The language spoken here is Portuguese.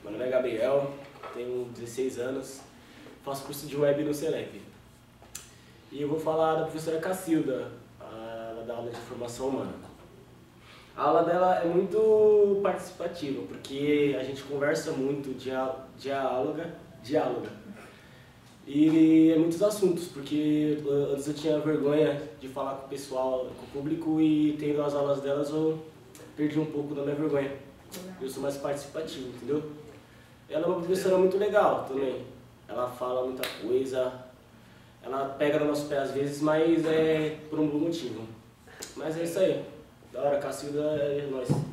Meu nome é Gabriel, tenho 16 anos, faço curso de web no Celep. E eu vou falar da professora Cacilda, ela dá aula de formação humana. A aula dela é muito participativa, porque a gente conversa muito, dialoga. E é muitos assuntos, porque antes eu tinha vergonha de falar com o pessoal, com o público, e tendo as aulas delas eu perdi um pouco da minha vergonha. Eu sou mais participativo, entendeu? Ela é uma professora muito legal também. Ela fala muita coisa, ela pega no nosso pé às vezes, mas é por um bom motivo. Mas é isso aí. Da hora, Cacilda é nóis.